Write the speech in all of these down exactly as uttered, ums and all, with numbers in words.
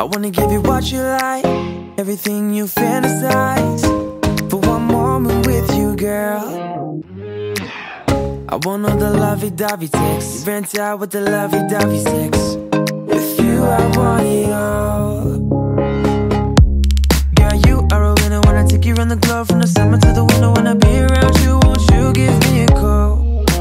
I wanna give you what you like, everything you fantasize. For one moment with you, girl. I want all the lovey-dovey sex. You rent out with the lovey-dovey sex. With you I want it all. Girl, you are a winner. Wanna take you around the globe, from the summer to the winter. Wanna be around you, won't you give me a call?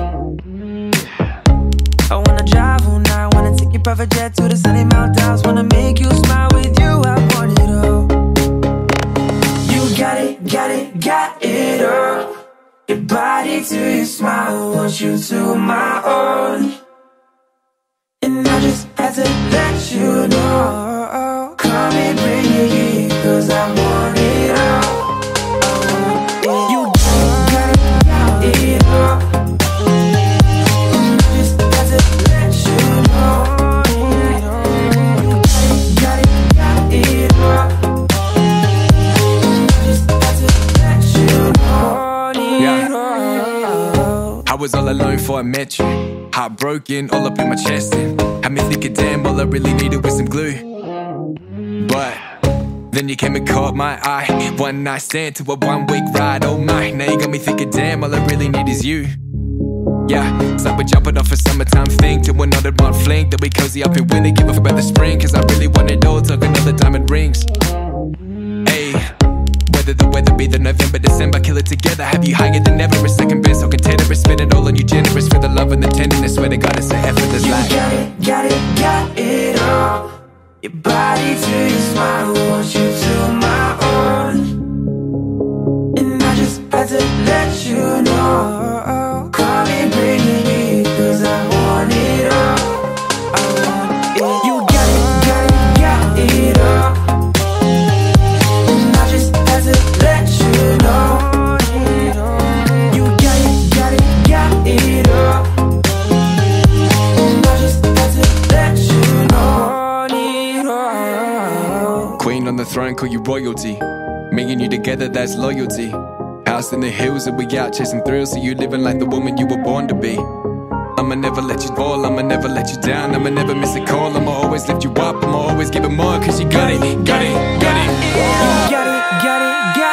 I wanna drive all night, wanna take your private jet to the sunny mountains. Wanna make you smile, with you I want it all. You got it, got it, got it all. Your body to your smile, want you to my own. And I just had to let you know, come and bring it here, cause I want it all. I want it. You got it, got it, got it all. And I just had to let you know, you got it, got it all. And I just had to let you know. Yeah. I was all alone before I met you. Heartbroken, all up in my chest, and had me thinking, damn, all I really needed was some glue. But then you came and caught my eye. One night stand to a one week ride, oh my. Now you got me thinking, damn, all I really need is you. Yeah, it's like we're jumping off a summertime thing to another one fling. That we cozy up in winter, give up about the spring. Cause I really want it all, took another diamond rings. Ayy, whether the weather be the November, December, kill it together. Have you higher than ever, a second best, so container. Spend it all on you, generous for the love and the tenderness. Swear to God, it's an effortless life. You got it, got it, got it all. Your body to your smile, want you to my own. And I just had to let you know, come and bring it here, cause I want it all. I want it. You got it, got it, got it all. And I just had to let you know, you got it, got it, got it all. And I just had to let you know. Queen on the throne, call you royalty. Me and you together, that's loyalty. House in the hills, and we out chasing thrills. So you living like the woman you were born to be. I'ma never let you fall, I'ma never let you down. I'ma never miss a call, I'ma always lift you up. I'ma always give it more, cause you got it, got it, got it. Got it, got it, got